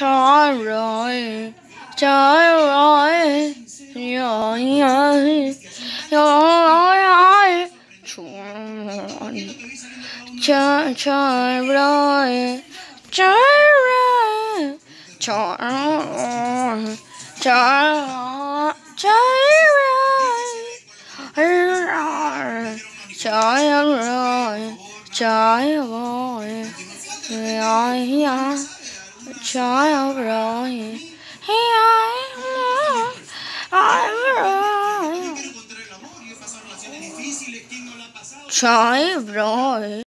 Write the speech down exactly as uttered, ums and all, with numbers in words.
Gyroid, Gyroid, Gyroid, Gyroid, Gyroid, Gyroid, Gyroid, Gyroid, Gyroid, Gyroid, Gyroid, Gyroid, Gyroid, Gyroid, Gyroid.